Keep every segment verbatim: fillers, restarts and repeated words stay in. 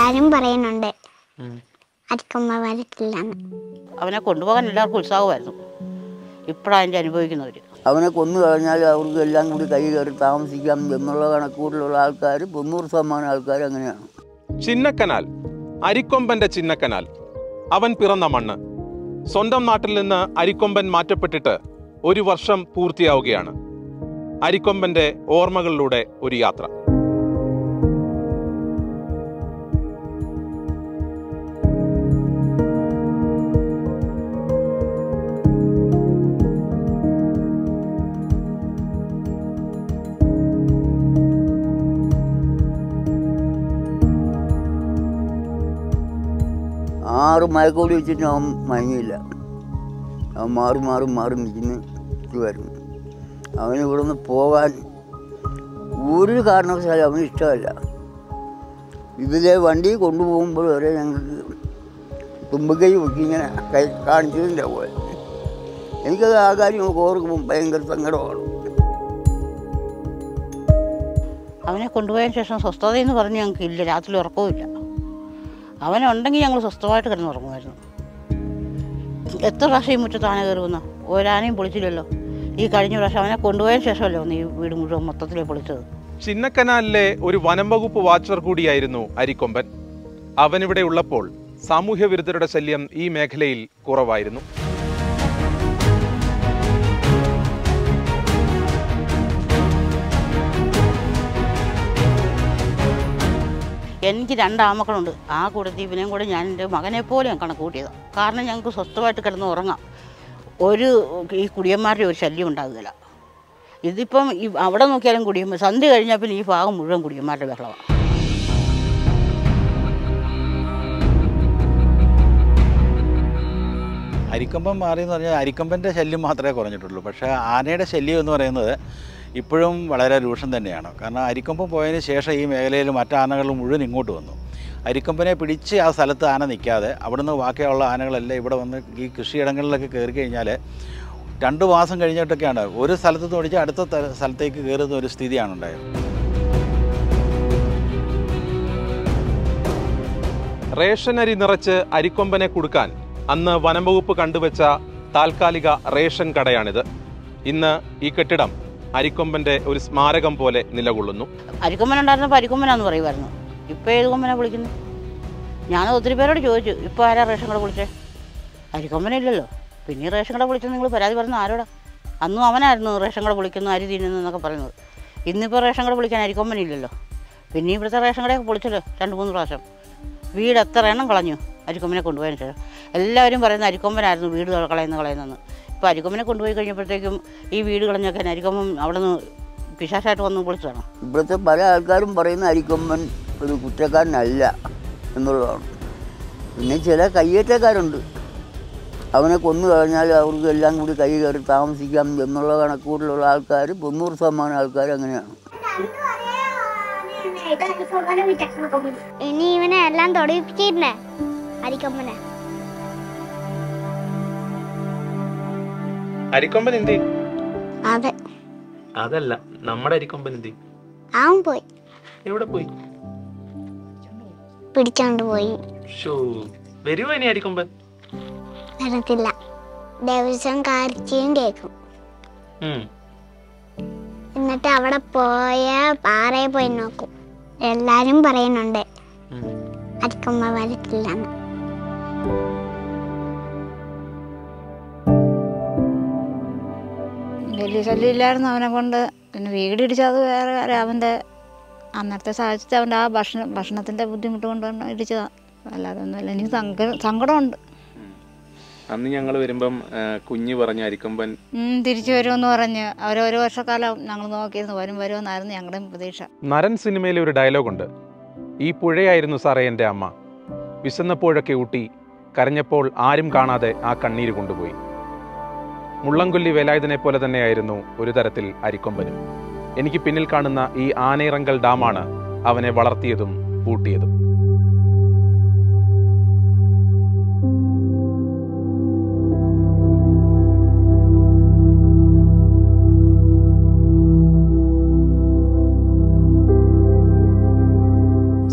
എല്ലാരും പറയുന്നുണ്ട് അരിക്കൊമ്പ വരത്തില്ലെന്ന്. അവനെ കൊണ്ടുപോകാൻ എല്ലാവർക്കും ഉത്സാഹമായിരുന്നു. ഇപ്പോഴാണ് അതിൻ്റെ അനുഭവിക്കുന്നവർ. അവനെ കൊന്നു കഴിഞ്ഞാൽ അവർക്ക് എല്ലാം കൂടി കൈ കയറി താമസിക്കാം എന്നുള്ള കണക്കൂട്ടിലുള്ള ആൾക്കാർ തൊണ്ണൂറ് ശതമാനം ആൾക്കാർ അങ്ങനെയാണ്. ചിന്നക്കനാൽ, അരിക്കൊമ്പന്റെ ചിന്നക്കനാൽ. അവൻ പിറന്ന മണ്ണ്. സ്വന്തം നാട്ടിൽ നിന്ന് അരിക്കൊമ്പൻ മാറ്റപ്പെട്ടിട്ട് ഒരു വർഷം പൂർത്തിയാവുകയാണ്. അരിക്കൊമ്പന്റെ ഓർമ്മകളിലൂടെ ഒരു യാത്ര. ആറ് മയക്കോടി വെച്ചിട്ട് അവൻ മയങ്ങിയില്ല. അവൻ മാറി മാറി മാറി നിൽക്കുന്നുമായിരുന്നു. അവന് ഇവിടെ നിന്ന് പോകാൻ ഒരു കാരണവശാലും അവന് ഇഷ്ടമല്ല. ഇതിലെ വണ്ടി കൊണ്ടുപോകുമ്പോൾ വരെ ഞങ്ങൾക്ക് തുമ്പക്കൈ പൊക്കി ഇങ്ങനെ കൈ കാണിച്ചതിൻ്റെ പോലെ. എനിക്കത് ആ കാര്യം ഓർക്കുമ്പോൾ ഭയങ്കര സങ്കടമാണ്. അവനെ കൊണ്ടുപോയതിന് ശേഷം സ്വസ്ഥതയെന്ന് പറഞ്ഞ് ഞങ്ങൾക്ക് ഇല്ല. രാത്രി ഉറക്കവുമില്ല. അവനുണ്ടെങ്കിൽ ഞങ്ങൾ സ്വസ്ഥമായിട്ട് കിടന്നുറങ്ങുമായിരുന്നു. എത്ര പ്രാവശ്യം ഈ മുറ്റത്ത് ആന കയറുമെന്നോ? ഒരാനയും പൊളിച്ചില്ലല്ലോ. ഈ കഴിഞ്ഞ പ്രാവശ്യം അവനെ കൊണ്ടുപോയതിന് ശേഷമല്ലോ ഒന്ന് ഈ വീട് മുഴുവൻ മൊത്തത്തിലേ പൊളിച്ചത്. ചിന്നക്കനാലിലെ ഒരു വനം വകുപ്പ് വാച്ചർ കൂടിയായിരുന്നു അരിക്കൊമ്പൻ. അവനിവിടെ ഉള്ളപ്പോൾ സാമൂഹ്യ വിരുദ്ധരുടെ ശല്യം ഈ മേഖലയിൽ കുറവായിരുന്നു. എനിക്ക് രണ്ട് ആമക്കളുണ്ട്. ആ കൂട്ടത്തിൽ ഇവനെയും കൂടെ ഞാൻ എൻ്റെ മകനെ പോലെ ഞാൻ കണക്ക് കൂട്ടിയത്. കാരണം ഞങ്ങൾക്ക് സ്വസ്ഥമായിട്ട് കിടന്ന് ഉറങ്ങാം. ഒരു ഈ കുടിയന്മാരുടെ ഒരു ശല്യം ഉണ്ടാകുകയില്ല. ഇതിപ്പം ഈ അവിടെ നോക്കിയാലും കുടിയന്മാർ, സന്ധ്യ കഴിഞ്ഞാൽ പിന്നെ ഈ ഭാഗം മുഴുവൻ കുടിയന്മാരുടെ ബഹളമാണ്. അരിക്കൊമ്പൻ മാറിയെന്ന് പറഞ്ഞാൽ അരിക്കൊമ്പൻ്റെ ശല്യം മാത്രമേ കുറഞ്ഞിട്ടുള്ളൂ. പക്ഷേ ആനയുടെ ശല്യം എന്ന് പറയുന്നത് ഇപ്പോഴും വളരെ രൂക്ഷം തന്നെയാണ്. കാരണം അരിക്കൊമ്പൻ പോയതിന് ശേഷം ഈ മേഖലയിൽ മറ്റാനകൾ മുഴുവൻ ഇങ്ങോട്ട് വന്നു. അരിക്കൊമ്പനെ പിടിച്ച് ആ സ്ഥലത്ത് ആന നിൽക്കാതെ അവിടുന്ന് ബാക്കിയുള്ള ആനകളെല്ലാം ഇവിടെ വന്ന് ഈ കൃഷിയിടങ്ങളിലൊക്കെ കയറി കഴിഞ്ഞാൽ രണ്ട് മാസം കഴിഞ്ഞിട്ടൊക്കെയാണ് ഒരു സ്ഥലത്ത് നിന്ന് ഓടിച്ച് അടുത്ത സ്ഥലത്തേക്ക് കയറുന്ന ഒരു സ്ഥിതിയാണ് ഉണ്ടായത്. റേഷൻ അരി നിറച്ച് അരിക്കൊമ്പനെ കൊടുക്കാൻ അന്ന് വനംവകുപ്പ് കണ്ടുവച്ച താൽക്കാലിക റേഷൻ കടയാണിത്. ഇന്ന് ഈ കെട്ടിടം അരിക്കൊമ്പന്റെ ഒരു സ്മാരകം പോലെ നിലകൊള്ളുന്നു. അരിക്കൊമ്പൻ ഉണ്ടായിരുന്നപ്പോൾ അരിക്കൊമ്പനാന്ന് പറയുമായിരുന്നു. ഇപ്പം ഏത് കൊമ്പനെ വിളിക്കുന്നു? ഞാൻ ഒത്തിരി പേരോട് ചോദിച്ചു, ഇപ്പോൾ ആരാ റേഷൻ കട വിളിച്ചേ? അരിക്കൊമ്പനില്ലല്ലോ. പിന്നെ റേഷൻ കട വിളിച്ചത് നിങ്ങൾ പരാതി പറഞ്ഞ ആരോടാ? അന്നും അവനായിരുന്നു റേഷൻ കട വിളിക്കുന്നു, അരി തിന്നുന്നു എന്നൊക്കെ പറയുന്നത്. ഇന്നിപ്പോൾ റേഷൻ കട വിളിക്കാൻ അരിക്കൊമ്പനില്ലല്ലോ. പിന്നെ ഇവിടുത്തെ റേഷൻ കടയൊക്കെ പൊളിച്ചല്ലോ രണ്ട് മൂന്ന് പ്രാവശ്യം. വീട് എത്ര എണ്ണം കളഞ്ഞു അരിക്കൊമ്പനെ കൊണ്ടുപോയതിന് ശേഷം. എല്ലാവരും പറയുന്നത് അരിക്കൊമ്പനായിരുന്നു വീട് കളയുന്ന കളയുന്നതെന്ന്. ഇപ്പോൾ അരിക്കൊമ്പനെ കൊണ്ടുപോയി കഴിഞ്ഞപ്പോഴത്തേക്കും ഈ വീട് കളഞ്ഞൊക്കെ അരിക്കൊമ്പൻ അവിടെ നിന്ന് പിശാശായിട്ട് വന്ന് പൊളിച്ചതാണ്. ഇവിടുത്തെ പല ആൾക്കാരും പറയുന്ന അരിക്കൊമ്പൻ ഒരു കുറ്റക്കാരനല്ല എന്നുള്ളതാണ്. പിന്നെ ചില കയ്യേറ്റക്കാരുണ്ട്. അവനെ കൊന്നു കഴിഞ്ഞാൽ അവർക്ക് എല്ലാം കൂടി കൈ കയറി താമസിക്കാം എന്നുള്ള കണക്കൂട്ടിലുള്ള ആൾക്കാർ തൊണ്ണൂറ് ശതമാനം ആൾക്കാർ അങ്ങനെയാണ്. ഇനി ഇവനെ എല്ലാം തൊടിപ്പിച്ചിരുന്നേ അരിക്കൊമ്പനെ. അരിക്കൊമ്പൻ എന്തി? അതെ, അതല്ല, നമ്മുടെ അരിക്കൊമ്പൻ എന്തി? അവൻ പോയി. എവിടെ പോയി? പിടിച്ചോണ്ട് പോയി. വരുമോ ഇനി അരിക്കൊമ്പൻ? വരത്തില്ല. ദിവസം കാർച്ചയും കേൾക്കും. എന്നിട്ട് അവിടെ പോയ പാറയെ പോയി നോക്കും. എല്ലാരും പറയുന്നുണ്ട് അരിക്കൊമ്പ വരത്തില്ലെന്ന്. വലിയ ശല്യമില്ലായിരുന്നു അവനെ കൊണ്ട്. പിന്നെ വീടിടിച്ചത് വേറെ കാര്യം. അവൻ്റെ അന്നത്തെ സാഹചര്യത്തിൽ അവൻ്റെ ആ ഭക്ഷണ ഭക്ഷണത്തിൻ്റെ ബുദ്ധിമുട്ട് കൊണ്ട് ഇടിച്ചതാണ്. അല്ലാതെ ഒന്നുമില്ല. എനിക്ക് സങ്കടം സങ്കടമുണ്ട്. അന്ന് ഞങ്ങൾ വരുമ്പം കുഞ്ഞ് പറഞ്ഞ അരിക്കൊമ്പൻ തിരിച്ചു വരുമെന്ന് പറഞ്ഞ് അവർ ഒരു വർഷക്കാലം ഞങ്ങൾ നോക്കിയിരുന്നു. വരും വരുമെന്നായിരുന്നു ഞങ്ങളുടെ പ്രതീക്ഷ. നരൻ സിനിമയിലെ ഒരു ഡയലോഗുണ്ട്, ഈ പുഴയായിരുന്നു സാറേ എൻ്റെ അമ്മ, വിശന്നപ്പോഴൊക്കെ ഊട്ടി, കരഞ്ഞപ്പോൾ ആരും കാണാതെ ആ കണ്ണീര് കൊണ്ടുപോയി. മുള്ളംകൊല്ലി വേലായുധനെ പോലെ തന്നെയായിരുന്നു ഒരു തരത്തിൽ അരിക്കൊമ്പനും. എനിക്ക് പിന്നിൽ കാണുന്ന ഈ ആനയിറങ്കൽ ഡാമാണ് അവനെ വളർത്തിയതും പൂട്ടിയതും.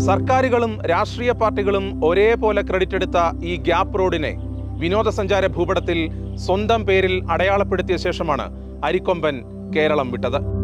സർക്കാരുകളും രാഷ്ട്രീയ പാർട്ടികളും ഒരേപോലെ ക്രെഡിറ്റ് എടുത്ത ഈ ഗ്യാപ്പ് റോഡിനെ വിനോദസഞ്ചാര ഭൂപടത്തിൽ സ്വന്തം പേരിൽ അടയാളപ്പെടുത്തിയ ശേഷമാണ് അരിക്കൊമ്പൻ കേരളം വിട്ടത്.